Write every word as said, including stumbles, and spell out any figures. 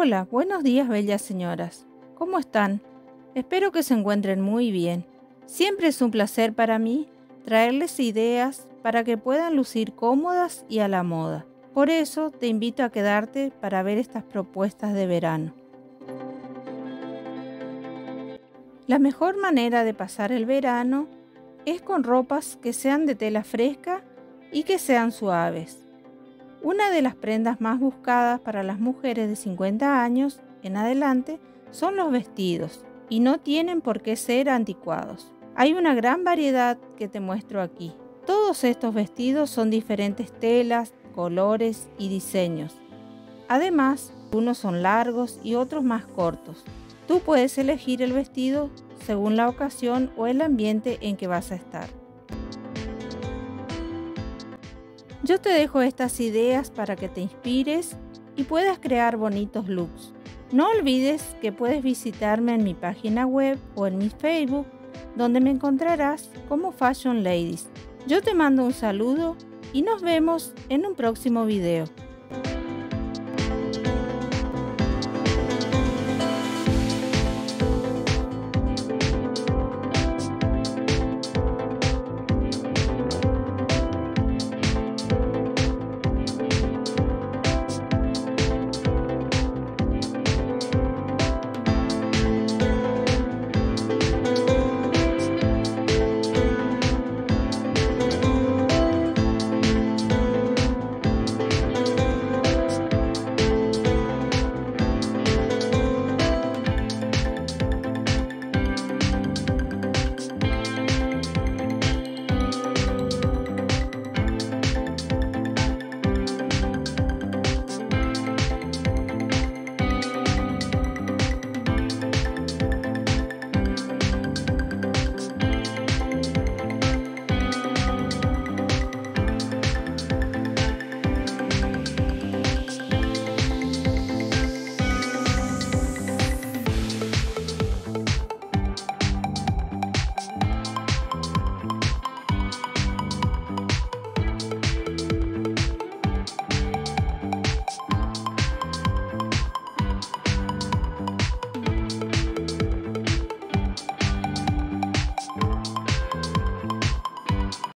Hola, buenos días, bellas señoras. ¿Cómo están? Espero que se encuentren muy bien. Siempre es un placer para mí traerles ideas para que puedan lucir cómodas y a la moda. Por eso te invito a quedarte para ver estas propuestas de verano. La mejor manera de pasar el verano es con ropas que sean de tela fresca y que sean suaves. Una de las prendas más buscadas para las mujeres de cincuenta años en adelante son los vestidos y no tienen por qué ser anticuados. Hay una gran variedad que te muestro aquí. Todos estos vestidos son diferentes telas, colores y diseños. Además, unos son largos y otros más cortos. Tú puedes elegir el vestido según la ocasión o el ambiente en que vas a estar. Yo te dejo estas ideas para que te inspires y puedas crear bonitos looks. No olvides que puedes visitarme en mi página web o en mi Facebook, donde me encontrarás como Fashion Ladies. Yo te mando un saludo y nos vemos en un próximo video.